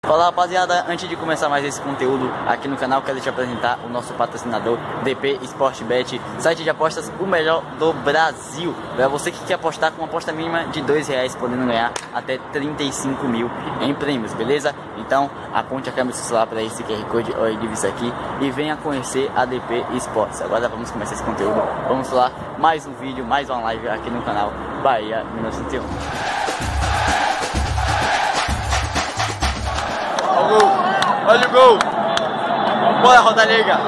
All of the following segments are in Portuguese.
Fala rapaziada, antes de começar mais esse conteúdo aqui no canal, quero te apresentar o nosso patrocinador DP Sportbet, site de apostas o melhor do Brasil. Para você que quer apostar com uma aposta mínima de R$2, podendo ganhar até 35 mil em prêmios, beleza? Então aponte a câmera do seu celular para esse QR Code ou de vista aqui e venha conhecer a DP Sports. Agora vamos começar esse conteúdo, vamos lá, mais um vídeo, mais uma live aqui no canal Bahia 1901. Olha o gol! Olha o gol! Bora, Roda Negra!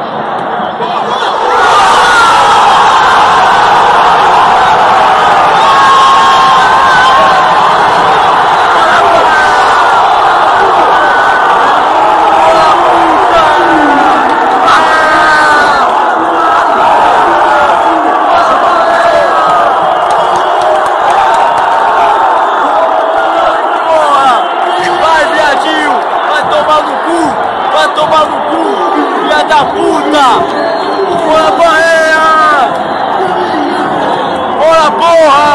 Vai tomar no cu, filha da puta! Bora, Bahia! Bora, porra!